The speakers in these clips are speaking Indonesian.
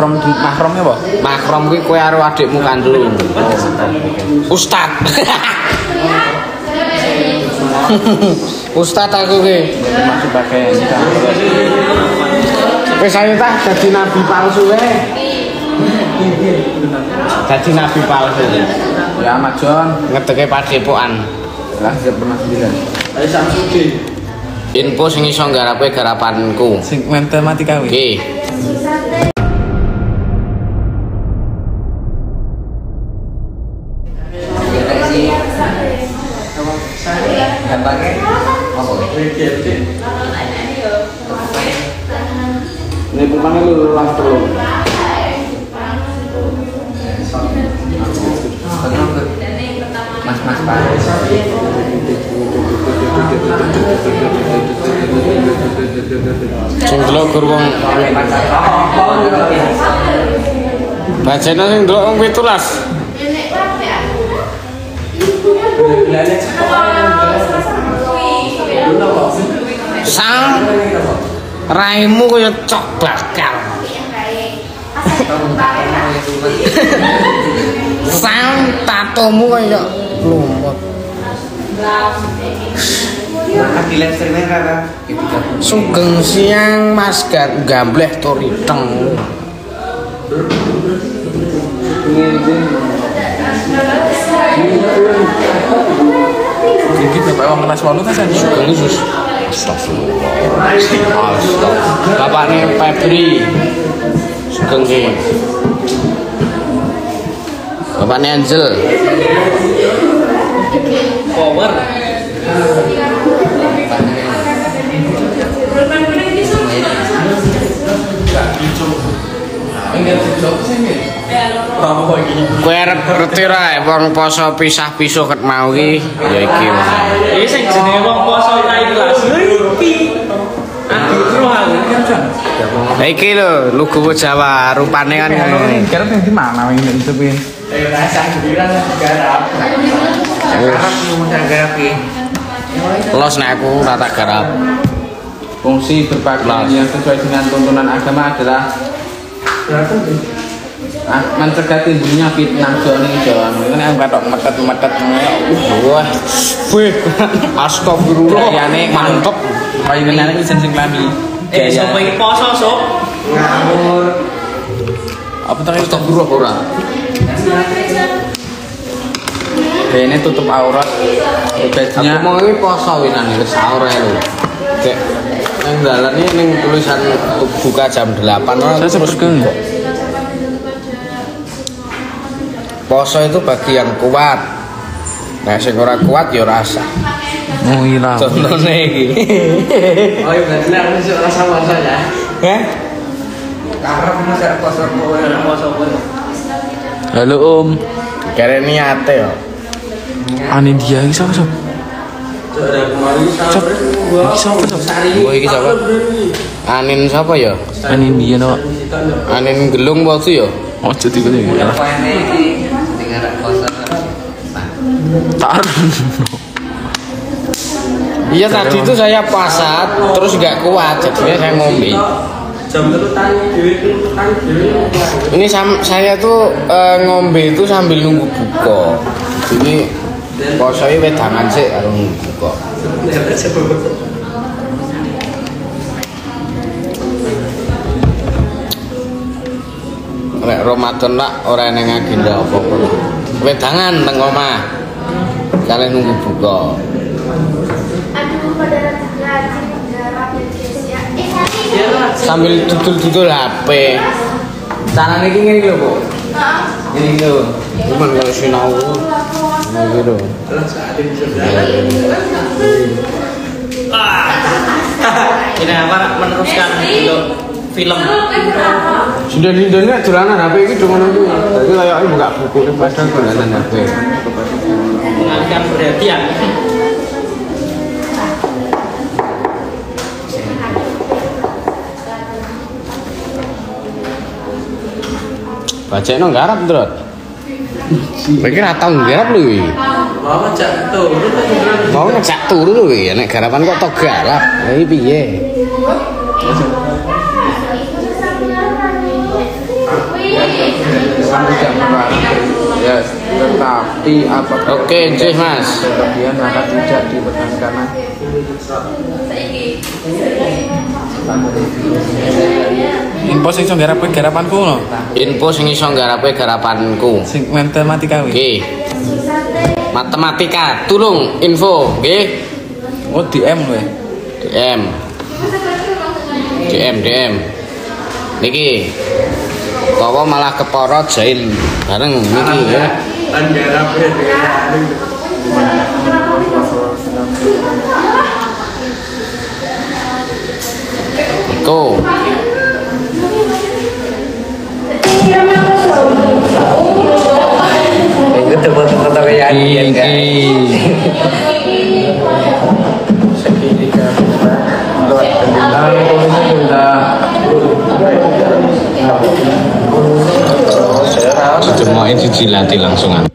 makromnya apa? Makrom kuwi kowe karo adikmu kandung. Ustad. Ustad aku ki. Masuk pakai Wis ayo tah dadi nabi palsu wae. Dadi nabi palsu. Ya Ahmad John Ngedeke padepokan. lah siap pernah 9. Ayo Samsudi. Info sing iso ngarape garapanku. Sing matematika kuwi. Oke. Ini pemangnya lu langsung terus. Mas Pak. Sing delok gur wong bacana sing delok wong 17. Sang raimu kaya cok bakal. Sang tatomu kaya lumut. Sugeng siang Mas Gambleh Toriteng. Iki bapak wong kelas 8 ta jan. Sugeng Yesus. Astagfirullah. Bapaknya Febri. Sugeng ki. Bapaknya Angel. Power. Kowe arep ngerti ra wong poso pisah-pisuh ket mau iki ya iki. Iki sing jenenge wong poso ra ikhlas. Iki. Adikku Lah iki lho lugu Jawa rupane kan ngene. Kira di mana ini itu pin? rasa gembira garap. Garap mau garap iki. Los nek aku ora tak garap. Fungsi berpakaian yang sesuai dengan tuntunan agama adalah mencegah timbulnya fitnah Joni. Ini yang katok metet. Wah, wih, astagfirullah. Kayane mantep. Kayane iki sing klambi. Sopo iki poso, Sob? Ngawur. Apa to Astagfirullah ora. Kayane tutup aurat. Bedanya Aku mau iki poso winane wis sahur ae lho. Dek nang dalan iki ning tulisan buka jam 8 ora terus buka. Poso itu bagi yang kuat. Nah, sing ora kuat ya rasa. oh iya. Contohnya iki. Oh iya berarti nek wis rasa poso ya. Heh? Karep mesti poso pun. Halo Om. Kare niate yo. Ani dia iki sapa sob? Sob? Oh iki sapa? Anin sapa ya? Ani dia no. Anin gelung waktu ya? Oh jadi gini. Tak. Iya tadi itu saya pasat terus nggak kuat jadinya saya ngombe. Ini saya tuh ngombe itu sambil nunggu buka. Jadi posoe wedangan sih karo nunggu buka. Nek Ramadan nak ora nang agenda apa-apa. Wedangan nang omah. Kalian nunggu buka. Sambil dudul-dudul HP. Carane iki ngene lho, Bu. Ini lho. Cuman kalau sinau. Nah gitu. Ini apa meneruskan film. Sudah dindongnya dolanan HP iki cuma nunggu. Jadi kayaknya buka buku ini padahal dolanan HP. Mengalihkan perhatian. Bacekno nggarap, Ndrot. Pikir ora tau nggarap lho iki. Mau ngejak turu Mau ngejak turu lho iki, nek garapan kok tok garap. Lah iki piye? Tapi apa? Oke, Jih, Mas. Kelebihan maka tidak dipertahankan. Info sing iso nggarap garapanku no. Info sing iso nggarepe garapanku. Sing matematika kuwi. Nggih. Matematika, tulung info, nggih. Oh, DM kowe. DM. Niki. Kawa malah keporo jail bareng niki ya. Iku. Itu tebel-tebel kayak alien kan. Dicemokin siji lati langsungan.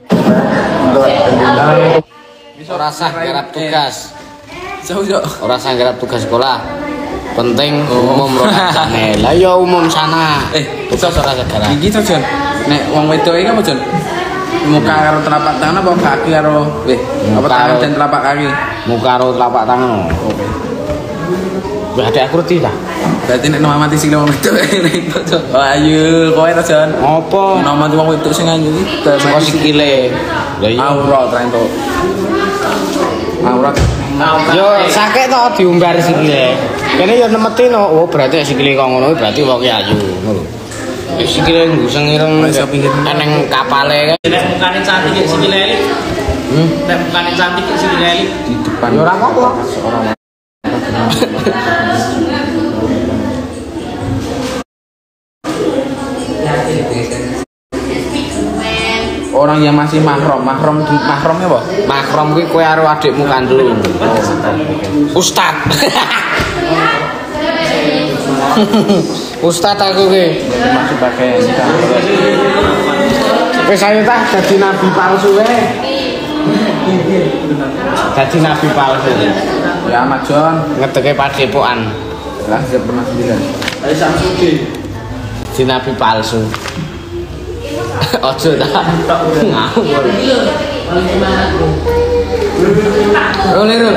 Ora sah garap tugas. Ora sah garap tugas sekolah. Penting umum rokaane. Lah ya umum sana. Tugas ora garap. Iki to, Jon. Nek wong wedok iki apa, Jon? Muka karo telapak tangan apa kaki karo apa tangan dan telapak kaki? Muka karo telapak tangan. Oke. Wah, ada aku ngerti ta. Berarti nek nama mati sing wong wedok nek to. Ayo, kowe to, Jon. Apa? Nama wong wedok sing anjing iki Saka sikile. Lah iya. aurat rento. Aurat. Yo sakit to diumbar sikile. Kene yo nemeti no. Oh, berarti sikile kok ngono berarti wong ayu ngono lho. Sikile nguseng ireng neng kapale. Nek mukane cantik ya sikile elik. Nek mukane cantik ya sikile elik. Di depan. Ya ora apa-apa. Orang yang masih mahramnya apa? Mahram kuwi kowe karo adikmu kandung. Ustad. Ustad aku ki. Masih pakai nikah. Wis ayo tah dadi nabi palsu wae. Dadi nabi palsu. Ya Ahmad Jon, Ngedeke padepokan. lah siap pernah 9. Ayo Samsudin. Dadi nabi palsu. Ojo ta. Ngawur. Rul.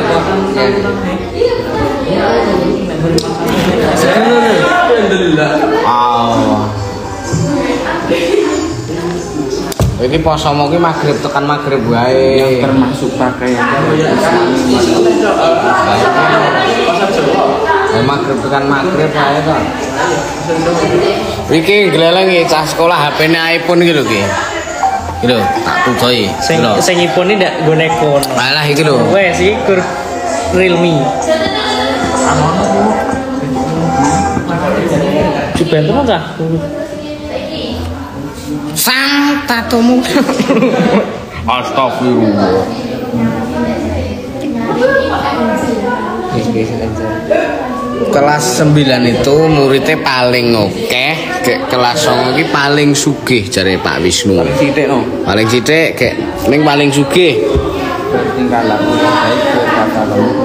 Iki posomu ki magrib tekan magrib wae. Yang termasuk pakaian. Magrib tekan magrib wae to. Iki gleleng iki cah sekolah HP-ne iPhone iki lho ki. Iki lho, tak tutoi. Sing ipone ndak nggo nekon. Alah iki lho. Wes iki kur Realme. Jubentu ta? Sang tatomu. Astagfirullah. Kelas 9 itu muridnya paling oke, kelas 9 iki paling sugih jare Pak Wisnu. Sithik no. Paling sithik kayak ning paling sugih. Tinggalan baik kata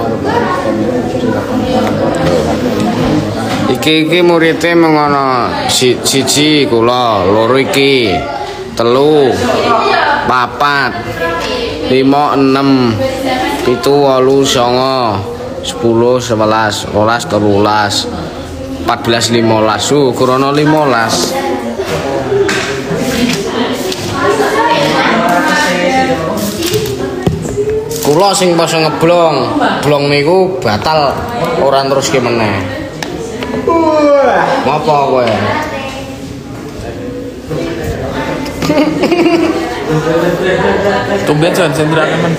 Iki muridnya mengono siji kula, loro iki, telu, papat, 5, 6, 7, 8, 9, 10, 11, 12, 13, 14, 15. Kurono 15. Kula sing poso ngeblong, blong niku batal ora teruske meneh. Ngopo kowe? Tumben Jon sendra temen.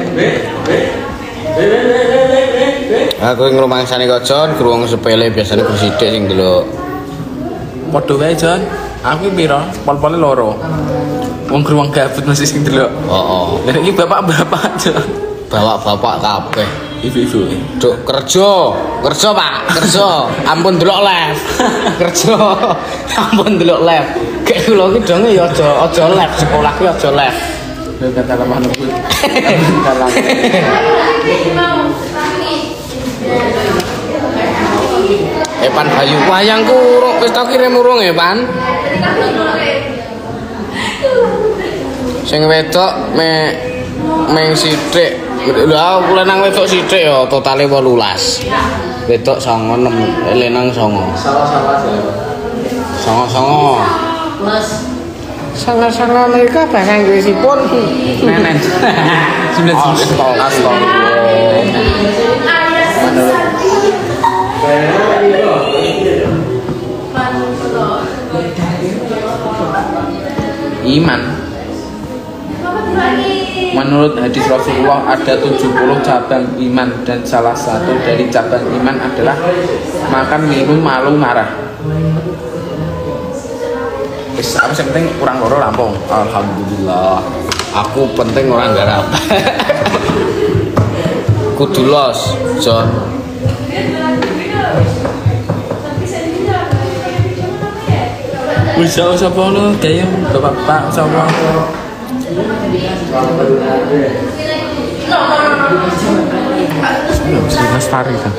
Aku ngrumangsane kok Jon, gruwung sepele biasane bersithik sing delok. Padha wae Jon. Aku pira? Pol-pole loro. Wong gruwung gabut mesti sing delok. Heeh. Lah iki bapak-bapak Jon. Bapak-bapak kabeh. Ibu-ibu. Duk kerja Pak, kerja. Ampun delok live. Kerja. Ampun delok live. Kayak kula ki donge ya aja live sekolah ki aja live. Lha kata lemah lembut. Dalam. Pan Bayu wayangku urung wis tak kirim urung ya Pan. Sing wedok meng sithik. Lha aku lenang wedok sithik ya totale 18. Wedok 96, lenang 9. Salah-salah aja. Songo-songo. Songo-songo mereka bahasa Inggrisipun Nenen. 99. Iman. Menurut hadis Rasulullah ada 70 cabang iman dan salah satu dari cabang iman adalah makan, minum, malu, marah. Wis apa sing penting kurang loro rampung. Alhamdulillah. Aku penting orang garap. Kudu los, John. Wis sapa ngono gayem bapak sapa. Lestari kan.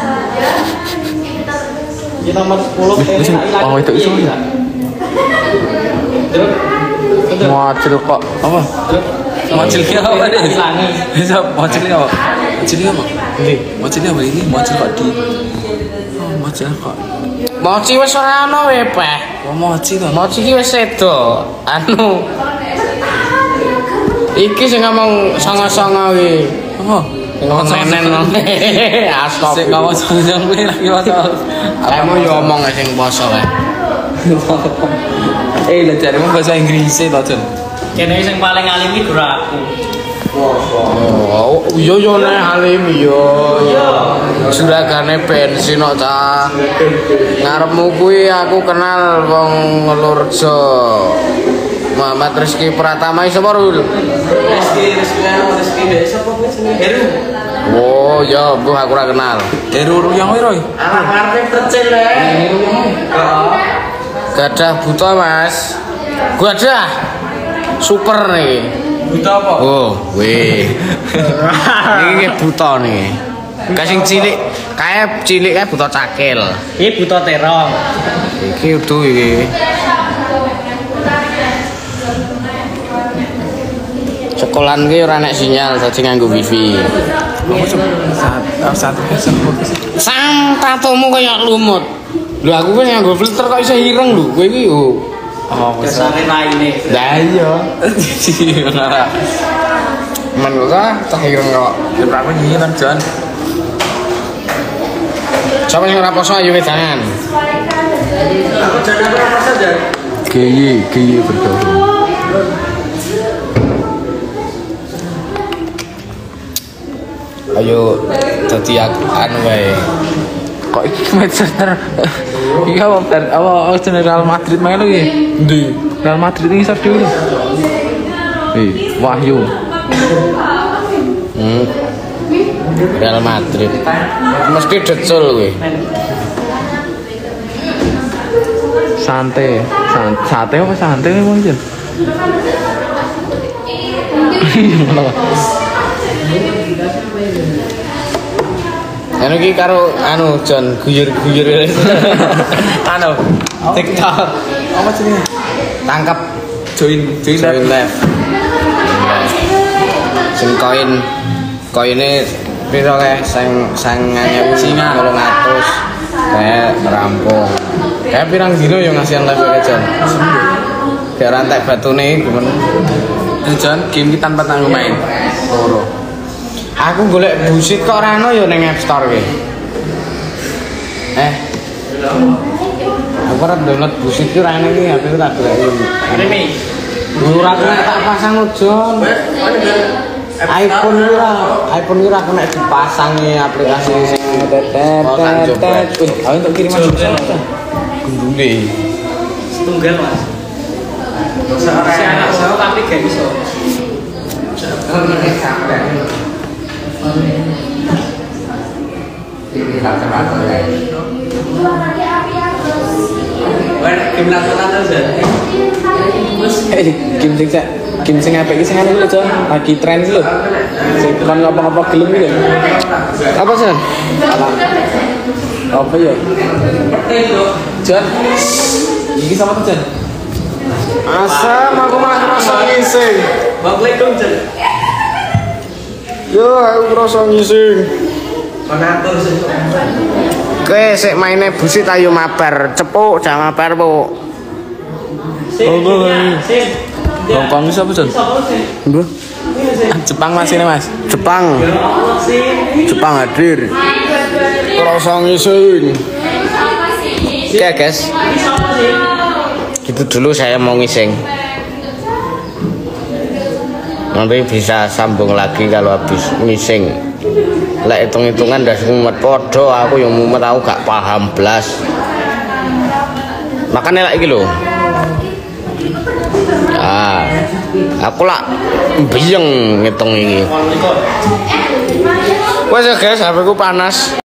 Ini nomor 10 Oh itu iso ya. Mocil kok apa? Mocilnya apa deh? Bisa mocilnya apa? Mocilnya apa? Mocilnya apa ini? Mocil kok di? Oh mocil kok. Moci wis ora ana we, Peh. Oh moci to. Moci ki wis sedo. Anu. Iki sing ngomong songo-songo iki. Oh. Ngomong nenen. Astagfirullah. Sing ngomong songo kuwi lagi masalah. Kamu yo omong sing poso wae. Lah jaremu bahasa Inggris to, Jon. Kene sing paling alim iki guru aku. Oh, yo nek Halim yo. Juragane bensin kok ta. Ngarepmu kuwi aku kenal wong Ngelurjo. Muhammad Rizky Pratama iso apa Rul? Rizky dek sapa kuwi jenenge? Heru. Oh, ya, Bu aku ora kenal. Heru yang Roy. Anak partai kecil le. Gadah buta, Mas. Gadah. Super nih. Buta apa? Oh, weh. Ini buta nih. Kasing cilik, kayak cilik kayak buta cakil. Iki buta terong. Iki utuh iki. Sekolahan ki ora nek sinyal, dadi nganggo wifi. Satu Sang tatomu kaya lumut. Lho aku wis nganggo filter kok iso ireng lho. Kowe iki yo. Oh, Dasare raine. Lah iya. Ora. Men ora tak ireng kok. Berapa nyanyi kan, Jon? Sapa sing ora poso ayo wedangan. Aku jangan apa saja. Geye berdoa. Ayo dadi anu wae. Kok iki Manchester? Iki apa Real Madrid main lagi? Ndi? Real Madrid ini iso dhewe. Wahyu. Real Madrid. Mesti decul kowe. Sate apa sate wong jen? Anu iki karo anu Jon guyur-guyur. Anu, TikTok. Apa jenenge? Tangkap Join live. Sing koine piro kae sing 9.800 kayak rampung. Kayak pirang dino yo ngasihan live kae Jon. Kayak rantai batune iki men. Jon, game iki tanpa tanggung main. Loro. Aku golek busit kok ora ono yo ning App Store ki. Aku ora download busit ki ora ono iki HP ku tak golek. Ini. Ora kena tak pasang Jon. iPhone ki ora kena dipasang nih aplikasi sing tetet. Ayo untuk kiriman susah. Gundule. Tunggal Mas. Si anak saya tapi gak iso. Game sing apik iki sing anu lho, Jon. Lagi tren iki lho. Sing kon ngapa-ngapa gelem iki lho. Apa sih? Apa ya? Jon. Iki sama tuh, Jon. Asam aku malah ngerasa ngising. Balik dong, Cen. Yo, aku ngerasa ngising. Konatur sih. Kowe sik maine busit ayo mabar, cepuk jangan mabar, Bu. Hongkong siapa Jon? Nggih. Jepang mas ini mas. Jepang. Jepang hadir. Ngerasa ngising. Oke, guys. Gitu dulu saya mau ngising. Nanti bisa sambung lagi kalau habis ngising. Lek hitung-hitungan dah mumet podo, aku yang mumet aku gak paham blas. Makanya lek iki lho. Aku lah biyeng ngitung iki. Wes ya guys, HP ku panas.